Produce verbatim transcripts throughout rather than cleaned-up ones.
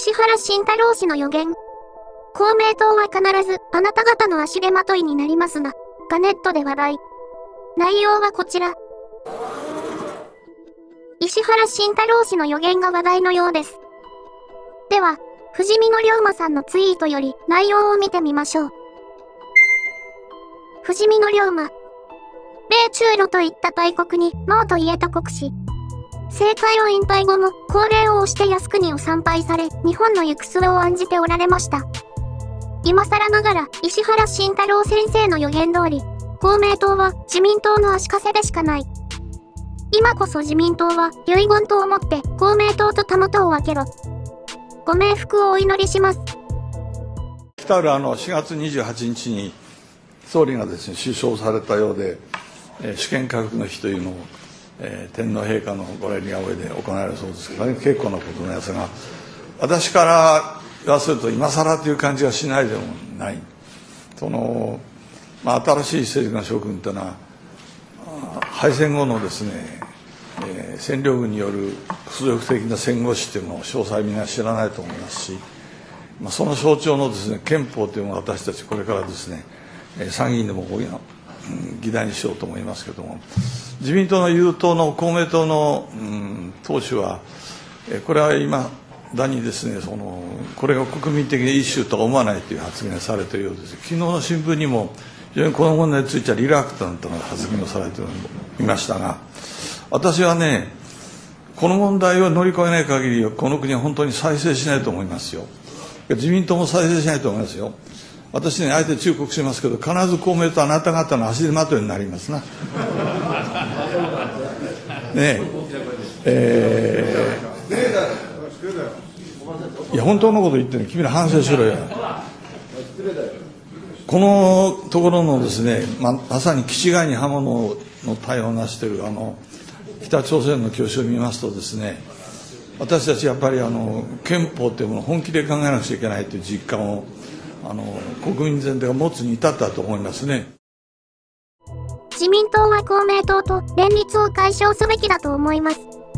石原慎太郎氏の予言。公明党は必ずあなた方の足手まといになりますが、がネットで話題。内容はこちら。石原慎太郎氏の予言が話題のようです。では、藤見野龍馬さんのツイートより内容を見てみましょう。藤見野龍馬。米中ロといった大国にノーと言えた国士。政界を引退後も高齢を押して靖国を参拝され、日本の行く末を案じておられました。今更ながら石原慎太郎先生の予言通り、公明党は自民党の足かせでしかない。今こそ自民党は遺言と思って公明党とたもとを分けろ。ご冥福をお祈りします。 来たるあのしがつにじゅうはちにちに総理がですね首相されたようで、えー、主権回復の日というのを、えー、天皇陛下のご礼が上で行われるそうですけど、ね、結構なことのやつが、私から言わせると今更という感じがしないでもない。その、まあ、新しい政治の諸君というのは敗戦後のですね、えー、占領軍による屈辱的な戦後史というのを詳細みんな知らないと思いますし、まあ、その象徴のですね憲法というのを私たちこれからですね参議院でも議題にしようと思いますけれども、自民党の有党の公明党の、うん、党首はこれは今だにですねそのこれが国民的なイシューとは思わないという発言をされているようです。昨日の新聞にも非常にこの問題についてはリラクタントな発言をされていましたが、私はねこの問題を乗り越えない限りこの国は本当に再生しないと思いますよ。自民党も再生しないと思いますよ。私ねあえて忠告しますけど、必ず公明党あなた方の足手まといになりますな。ねええー、いや本当のこと言ってる、君ら反省しろよ。このところのですね、ま, まさに気違いに刃物の対応をなしているあの北朝鮮の教師を見ますとですね、私たちやっぱりあの憲法というものを本気で考えなくちゃいけないという実感をあの国民全体が持つに至ったと思いますね。 自民党は公明党と連立を解消すべきだと思います。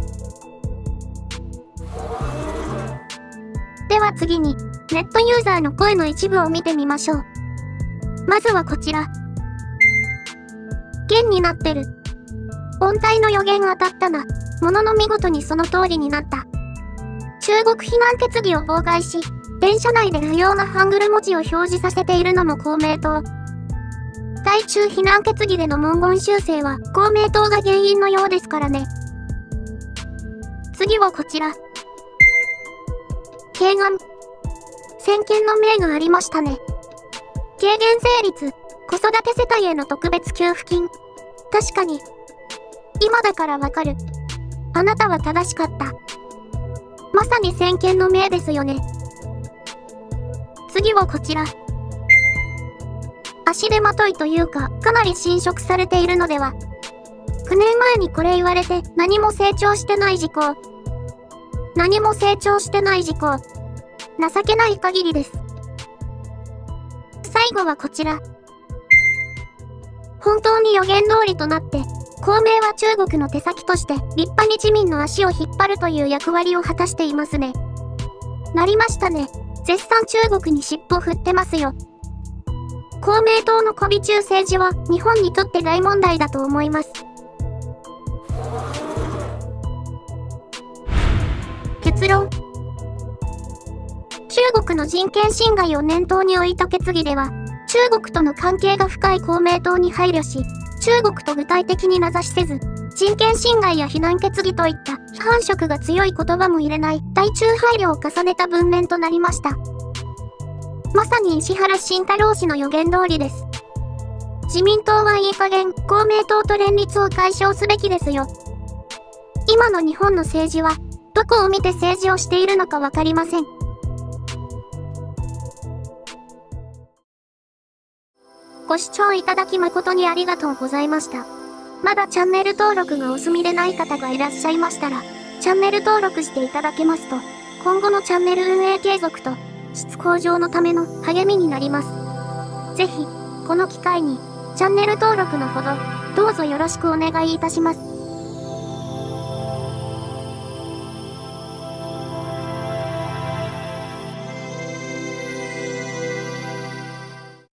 では次にネットユーザーの声の一部を見てみましょう。まずはこちら。元になってる。音体の予言当たったな。ものの見事にその通りになった。中国非難決議を妨害し、電車内で不要なハングル文字を表示させているのも公明党。対中非難決議での文言修正は公明党が原因のようですからね。次はこちら。軽眼。先見の明がありましたね。軽減税率、子育て世帯への特別給付金。確かに。今だからわかる。あなたは正しかった。まさに先見の明ですよね。次はこちら。足手まといというか、かなり侵食されているのでは。きゅうねんまえにこれ言われて何も成長してない事項。何も成長してない事項。情けない限りです。最後はこちら。本当に予言通りとなって、公明は中国の手先として立派に自民の足を引っ張るという役割を果たしていますね。なりましたね。絶賛中国に尻尾振ってますよ。公明党の媚び中政治は日本にとって大問題だと思います。結論。中国の人権侵害を念頭に置いた決議では、中国との関係が深い公明党に配慮し、中国と具体的に名指しせず、人権侵害や非難決議といった批判色が強い言葉も入れない対中配慮を重ねた文面となりました。まさに石原慎太郎氏の予言通りです。自民党はいい加減公明党と連立を解消すべきですよ。今の日本の政治は、どこを見て政治をしているのかわかりません。ご視聴いただき誠にありがとうございました。まだチャンネル登録がお済みでない方がいらっしゃいましたら、チャンネル登録していただけますと、今後のチャンネル運営継続と、質向上のための励みになります。ぜひ、この機会に、チャンネル登録のほど、どうぞよろしくお願いいたします。